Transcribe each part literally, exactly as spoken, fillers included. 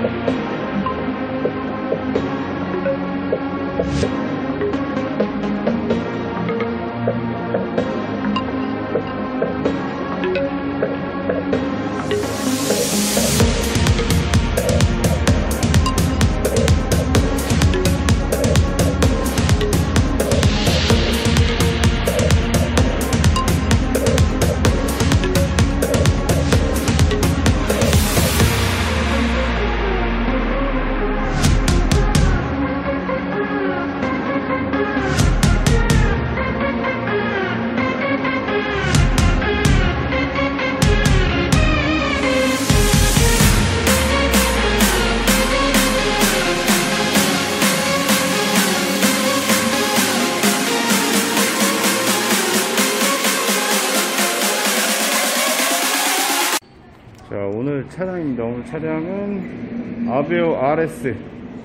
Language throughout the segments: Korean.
자, 오늘 차량입니다. 오늘 차량은 아베오 알에스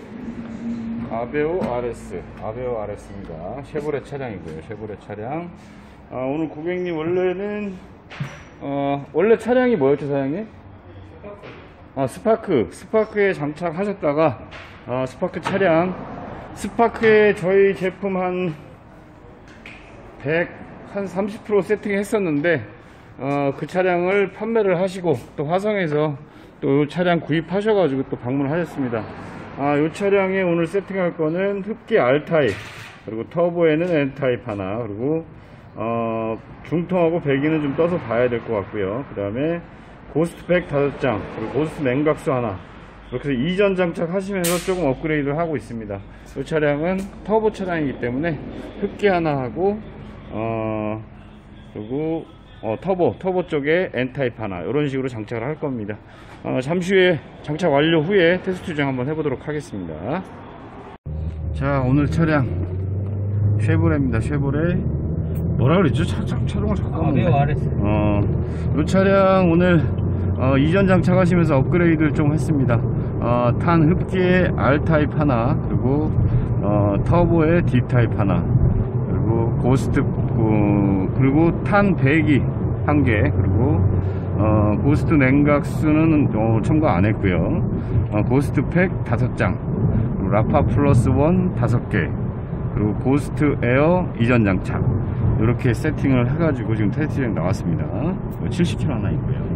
아베오 알에스 아베오 알에스입니다. 쉐보레 차량이고요. 쉐보레 차량. 아, 오늘 고객님 원래는 어, 원래 차량이 뭐였죠, 사장님? 아, 스파크 스파크에 장착하셨다가 아, 스파크 차량 스파크에 저희 제품 한 백, 한 삼십 퍼센트 세팅 했었는데 어, 그 차량을 판매를 하시고 또 화성에서 또 이 차량 구입하셔가지고 또 방문하셨습니다. 아, 이 차량에 오늘 세팅할 거는 흡기 R타입, 그리고 터보에는 N타입 하나, 그리고 어, 중통하고 배기는 좀 떠서 봐야 될 것 같고요. 그 다음에 고스트백 다섯 장, 그리고 고스트 냉각수 하나, 이렇게 해서 이전 장착 하시면서 조금 업그레이드를 하고 있습니다. 이 차량은 터보 차량이기 때문에 흡기 하나 하고 어, 그리고 어, 터보, 터보 쪽에 N타입 하나, 이런 식으로 장착을 할 겁니다. 어, 잠시 후에 장착 완료 후에 테스트 주행 한번 해보도록 하겠습니다. 자, 오늘 차량 쉐보레입니다. 쉐보레 뭐라 그랬죠? 차, 차, 차량을 잠깐만. 아베오 알에스. 어, 이 차량 오늘 어, 이전 장착하시면서 업그레이드를 좀 했습니다. 어, 탄 흡기에 R타입 하나, 그리고 어, 터보에 D타입 하나, 그리고 고스트 어, 그리고 탄 배기 한 개, 그리고 어, 고스트 냉각수는 어, 첨가 안 했고요. 어, 고스트 팩 다섯 장, 그리고 라파 플러스 원 다섯 개, 그리고 고스트 에어 이전 장착, 이렇게 세팅을 해가지고 지금 테스트장 나왔습니다. 칠십 킬로미터 하나 있고요.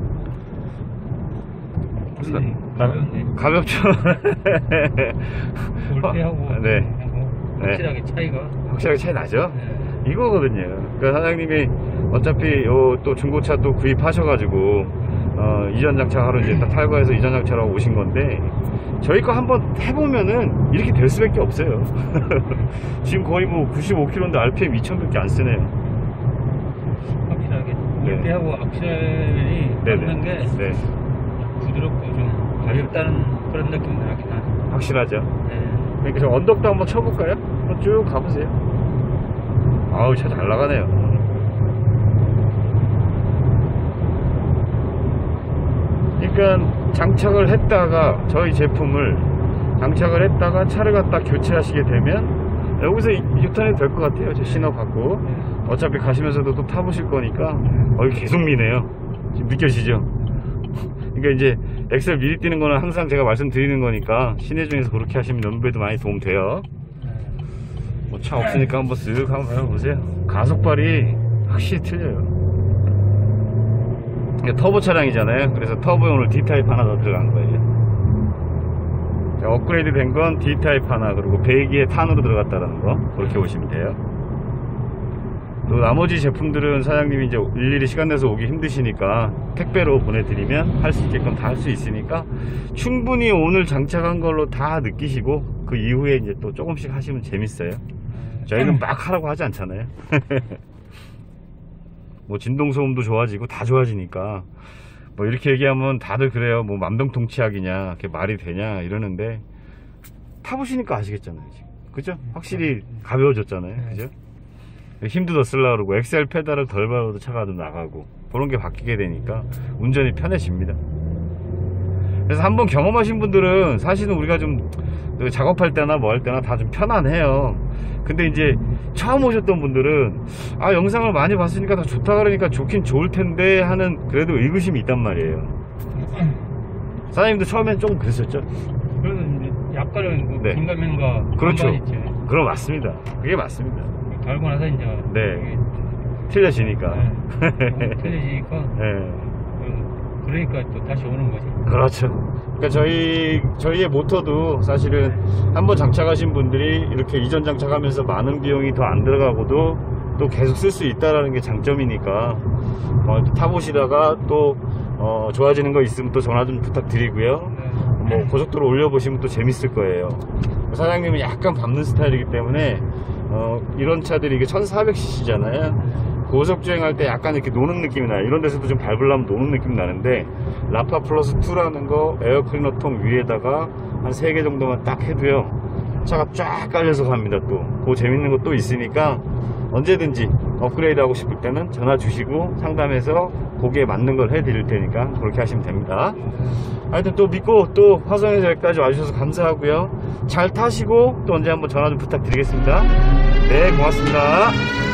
네, 나, 가볍네. 가볍죠. 볼 때하고 네. 확실하게 차이가 확실하게 차이 나죠. 네. 이거거든요. 그러니까 사장님이 어차피 요 또 중고차 또 구입하셔가지고 어, 이전 장착하러 이제 탈거해서 이전 장착하러 오신 건데, 저희 거 한번 해보면은 이렇게 될 수밖에 없어요. 지금 거의 뭐 구십오 킬로미터인데 알피엠 이천 밖에 안 쓰네요. 확실하게 네. 볼 때하고 악셀이 밟는 게 네. 부드럽고 좀 가볍다는 그런 느낌이 나긴 하네. 확실하죠. 네. 그러니까 저 언덕도 한번 쳐볼까요? 한번 쭉 가보세요. 아우, 차 잘 나가네요. 그러니까 장착을 했다가 저희 제품을 장착을 했다가 차를 갖다 교체하시게 되면 여기서 유턴이 될 것 같아요. 저 신호 받고 어차피 가시면서도 또 타보실 거니까 어, 계속 미네요. 지금 느껴지죠? 그러니까 이제 엑셀 미리 뛰는 거는 항상 제가 말씀드리는 거니까 시내 중에서 그렇게 하시면 연비에도 많이 도움 돼요. 뭐 차 없으니까 한번 쓱 한번 해보세요. 가속발이 확실히 틀려요. 터보 차량이잖아요. 그래서 터보에 오늘 D타입 하나 더 들어간 거예요. 업그레이드 된 건 D타입 하나, 그리고 배기에 탄으로 들어갔다는 거, 그렇게 보시면 돼요. 또 나머지 제품들은 사장님이 이제 일일이 시간 내서 오기 힘드시니까 택배로 보내드리면 할 수 있게끔 다 할 수 있으니까 충분히 오늘 장착한 걸로 다 느끼시고 그 이후에 이제 또 조금씩 하시면 재밌어요. 저희는 막 하라고 하지 않잖아요. 뭐 진동소음도 좋아지고 다 좋아지니까 뭐 이렇게 얘기하면 다들 그래요. 뭐 만병통치약이냐, 그게 말이 되냐 이러는데 타보시니까 아시겠잖아요. 지금. 그죠? 확실히 가벼워졌잖아요. 그죠? 힘도 더 쓰려고 그러고 엑셀 페달을 덜 밟아도 차가 좀 나가고 그런 게 바뀌게 되니까 운전이 편해집니다. 그래서 한번 경험하신 분들은 사실은 우리가 좀 작업할 때나 뭐 할 때나 다 좀 편안해요. 근데 이제 처음 오셨던 분들은 아, 영상을 많이 봤으니까 다 좋다 그러니까 좋긴 좋을 텐데 하는 그래도 의구심이 있단 말이에요. 사장님도 처음엔 좀 그랬었죠? 그래서 이제 약간은 그 네. 긴가민가 그렇죠. 있지. 그럼 맞습니다. 그게 맞습니다. 달고 나서 이제 네. 틀려지니까. 네. 틀려지니까 네. 음, 그러니까 또 다시 오는 거지. 그렇죠. 그러니까 저희 저희의 모터도 사실은 한번 장착하신 분들이 이렇게 이전 장착하면서 많은 비용이 더 안 들어가고도 또 계속 쓸 수 있다라는 게 장점이니까 어, 타보시다가 또 어, 좋아지는 거 있으면 또 전화 좀 부탁드리고요. 네. 뭐 고속도로 올려보시면 또 재밌을 거예요. 사장님은 약간 밟는 스타일이기 때문에 어, 이런 차들이 이게 천사백 씨씨잖아요. 고속 주행할 때 약간 이렇게 노는 느낌이 나요. 이런 데서도 좀 밟으려면 노는 느낌 나는데 라파 플러스 투라는 거 에어 클리너 통 위에다가 한 세 개 정도만 딱 해도요 차가 쫙 깔려서 갑니다. 또 그 재밌는 거 또 있으니까 언제든지 업그레이드 하고 싶을 때는 전화 주시고 상담해서 거기에 맞는 걸 해드릴 테니까 그렇게 하시면 됩니다. 하여튼 또 믿고 또 화성에서 여기까지 와주셔서 감사하고요. 잘 타시고 또 언제 한번 전화 좀 부탁드리겠습니다. 네, 고맙습니다.